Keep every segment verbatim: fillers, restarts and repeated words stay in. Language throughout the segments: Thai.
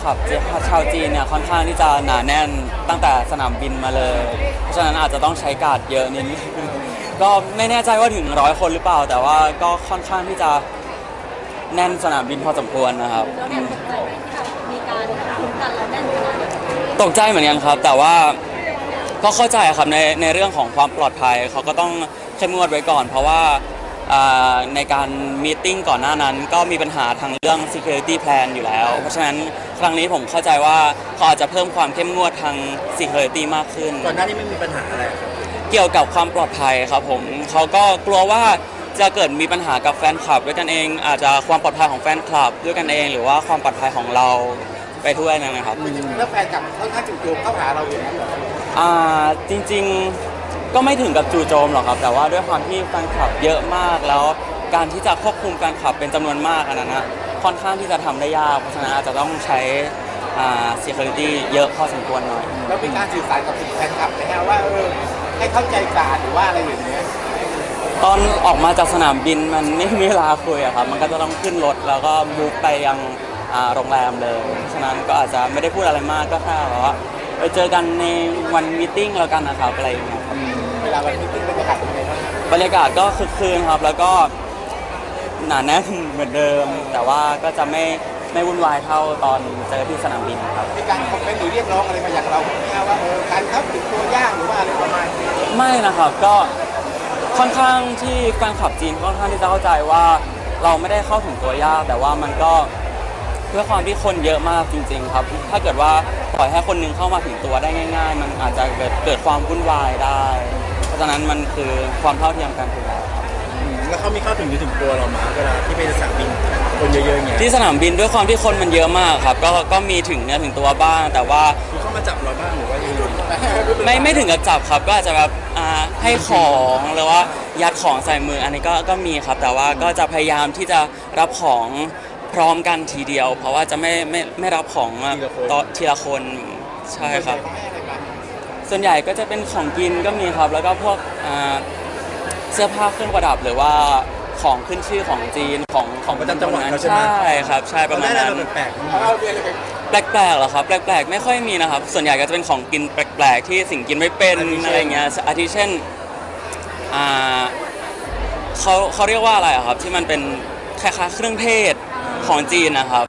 คลับชาวจีนเนี่ยค่อนข้างที่จะหนาแน่นตั้งแต่สนามบินมาเลยเพราะฉะนั้นอาจจะต้องใช้การ์ดเยอะนิดนึงก็ไม่แน่ใจว่าถึงร้อยคนหรือเปล่าแต่ว่าก็ค่อนข้างที่จะแน่นสนามบินพอสมควรนะครับมีการคุ้มกันเราแน่นขนาดนี้ตกใจเหมือนกันครับแต่ว่าก็เข้าใจครับในในเรื่องของความปลอดภัยเขาก็ต้องเข้มงวดไว้ก่อนเพราะว่าในการมีตติ้งก่อนหน้านั้นก็มีปัญหาทางเรื่อง security plan อยู่แล้วเพราะฉะนั้นครั้งนี้ผมเข้าใจว่าเขาอาจจะเพิ่มความเข้มงวดทาง security มากขึ้นก่อนหน้านี้ไม่มีปัญหาอะไรเกี่ยวกับความปลอดภัยครับผมเขาก็กลัวว่าจะเกิดมีปัญหากับแฟนคลับด้วยกันเองอาจจะความปลอดภัยของแฟนคลับด้วยกันเองหรือว่าความปลอดภัยของเราไปด้วยนะครับแล้วแฟนคลับค่อนข้างจู่โจมเข้าหาเราอยู่แล้วเหรออ่าจริงๆก็ไม่ถึงกับจู่โจมหรอกครับแต่ว่าด้วยความที่แฟนคลับเยอะมากแล้วการที่จะควบคุมแฟนคลับเป็นจำนวนมากอันนั้นนะค่อนข้างที่จะทำได้ยากเพราะฉะนั้นอาจจะต้องใช้อ่า security เยอะพอสมควรหน่อยแล้วเป็นการสื่อสารกับแฟนคลับไหมฮะว่าเออให้เข้าใจการหรือว่าอะไรอย่างเงี้ยตอนออกมาจากสนามบินมันไม่มีเวลาคุยอะครับมันก็จะต้องขึ้นรถแล้วก็มูฟไปยังโรงแรมเลยฉะนั้นก็อาจจะไม่ได้พูดอะไรมากก็แค่แบบว่าไปเจอกันในวันมีตติ้งแล้วกันนะครับอะไรอย่างเงี้ยครับเวลาวันมีตติ้งบรรยากาศเป็นไงบ้างบรรยากาศก็คึกคืนครับแล้วก็หนาแน่นเหมือนเดิมแต่ว่าก็จะไม่ไม่วุ่นวายเท่าตอนเจอที่สนามบินครับมีการคอมเมนต์หรือเรียกร้องอะไรมาจากเราไหมว่าเออการเข้าถึงตัวยากหรือว่าอะไรประมาณนี้ไม่นะครับก็ค่อนข้างที่แฟนคลับจีนค่อนข้างที่จะเข้าใจว่าเราไม่ได้เข้าถึงตัวยากแต่ว่ามันก็เพื่อความที่คนเยอะมากจริงๆครับถ้าเกิดว่าปล่อยให้คนนึงเข้ามาถึงตัวได้ง่ายๆมันอาจจะเกิดเกิดความวุ่นวายได้เพราะฉะนั้นมันคือความเท่าเทียมกันถูกแล้วแล้วเขามีเข้าถึงถึงตัวเรามาเวลาที่ไปสนามบินคนเยอะๆอย่างที่สนามบินด้วยความที่คนมันเยอะมากครับก็ก็มีถึงเนื้อถึงตัวบ้างแต่ว่าเขามาจับเราบ้างหรือว่าไม่ไม่ถึงกับจับครับก็อาจจะแบบให้ของหรือว่ายัดของใส่มืออันนี้ก็ก็มีครับแต่ว่าก็จะพยายามที่จะรับของพร้อมกันทีเดียวเพราะว่าจะไม่ไม่ไม่รับของต่อทีละคนใช่ครับส่วนใหญ่ก็จะเป็นของกินก็มีครับแล้วก็พวกเสื้อผ้าเครื่องประดับหรือว่าของขึ้นชื่อของจีนของของประจำจังหวัดใช่ไหมใช่ครับใช่ประมาณนั้นแปลกแปลกๆเหรอครับแปลกๆไม่ค่อยมีนะครับส่วนใหญ่ก็จะเป็นของกินแปลกๆที่สิ่งกินไม่เป็นอะไรเงี้ยอาทิเช่นอ่าเขาเขาเรียกว่าอะไรครับที่มันเป็นคล้ายๆเครื่องเทศของจีนนะครับ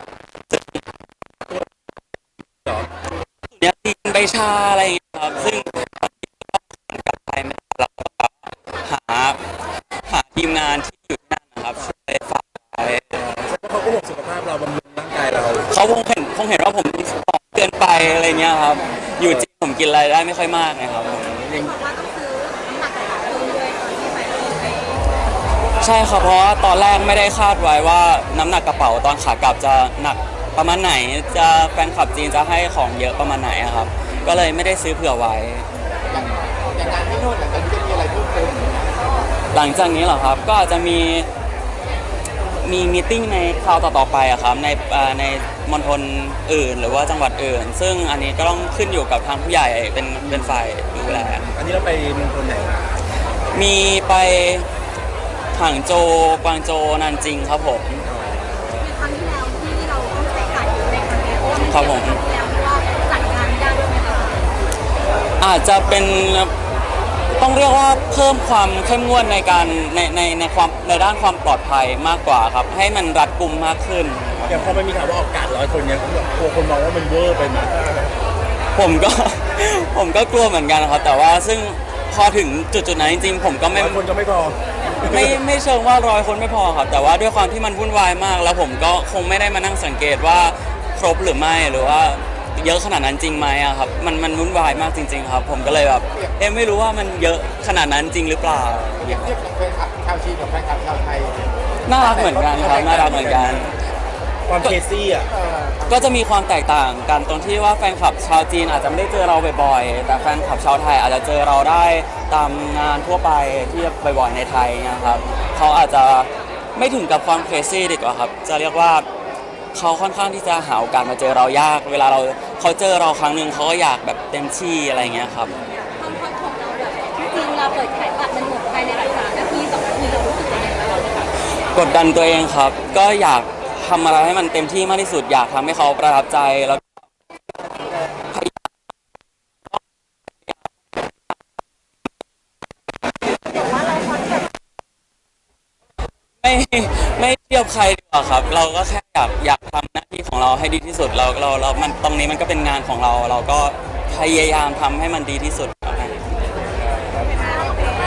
เนี่ยจีนใบชาอะไรอย่างเงี้ยครับซึ่งกับไปเราหาหาทีมงานที่อยู่นั่นนะครับช่วยฝากไปเขาก็ห่วงสุขภาพเราบำรุงร่างกายเราเขาคงเห็นคงเห็นว่าผมกินของเกินไปอะไรเงี้ยครับอยู่จีนผมกินอะไรได้ไม่ค่อยมากนะครับใช่ครับเพราะว่าตอนแรกไม่ได้คาดไว้ว่าน้ำหนักกระเป๋าตอนขากลับจะหนักประมาณไหนจะแฟนคลับจีนจะให้ของเยอะประมาณไหนครับก็เลยไม่ได้ซื้อเผื่อไว้อย่างการที่โน่นหลังจากนี้จะมีอะไรเพิ่มเติมหลังจากนี้เหรอครับก็อาจจะมีมีมีติ้งในคราวต่อๆไปอะครับในในมณฑลอื่นหรือว่าจังหวัดอื่นซึ่งอันนี้ก็ต้องขึ้นอยู่กับทางผู้ใหญ่เป็นเป็นฝ่ายดูแลอันนี้เราไปมณฑลไหนมีไปหางโจวกวางโจวนันจิงครับผมครั้งที่แล้วที่เราต้องใช้การอยู่ในครั้งนี้ครับผมแล้วว่าจัดงานยากด้วยไหมคะอาจจะเป็นต้องเรียกว่าเพิ่มความเข้มงวดในการในในในความในด้านความปลอดภัยมากกว่าครับให้มันรัดกุมมากขึ้นอย่างพอมันมีข่าวว่าออกการร้อยคนเนี่ยกลัวคนมองว่ามันเวอร์ไปไหมผมก็ผมก็กลัวเหมือนกันครับแต่ว่าซึ่งพอถึงจุดจุดนั้นจริงๆผมก็ไม่คนก็ไม่พอไม่ไม่เชิงว่าร้อยคนไม่พอครับแต่ว่าด้วยความที่มันวุ่นวายมากแล้วผมก็คงไม่ได้มานั่งสังเกตว่าครบหรือไม่หรือว่าเยอะขนาดนั้นจริงไหมอะครับมันมันวุ่นวายมากจริงๆครับผมก็เลยแบบเอ๊ะไม่รู้ว่ามันเยอะขนาดนั้นจริงหรือเปล่าเทียบกับแฟนคลับชาวจีนกับแฟนคลับชาวไทยน่ารักเหมือนกันครับน่ารักเหมือนกันความเคซี่อ่ะก็จะมีความแตกต่างกันตรงที่ว่าแฟนคลับชาวจีนอาจจะไม่ได้เจอเราบ่อยๆแต่แฟนคลับชาวไทยอาจจะเจอเราได้ตามงานทั่วไปที่บ่อยๆในไทยนะครับเขาอาจจะไม่ถึงกับความเคซี่ดีกว่าครับจะเรียกว่าเขาค่อนข้างที่จะหาโอกาสมาเจอเรายากเวลาเราเขาเจอเราครั้งหนึ่งเขาก็อยากแบบเต็มที่อะไรเงี้ยครับความความของเราแบบจริงเราเปิดขายบัตรมันหมดภายในหลายสามนาทีสองนาทีเรารู้สึกยังไงบ้างกดดันตัวเองครับก็อยากทำอะไรให้มันเต็มที่มากที่สุดอยากทำให้เขาประทับใจแล้วไม่ไม่เทียบใครดีกว่าครับ เราก็แค่อยากอยากทำหน้าที่ของเราให้ดีที่สุดเราเราเรามันตรงนี้มันก็เป็นงานของเรา เราก็พยายามทำให้มันดีที่สุด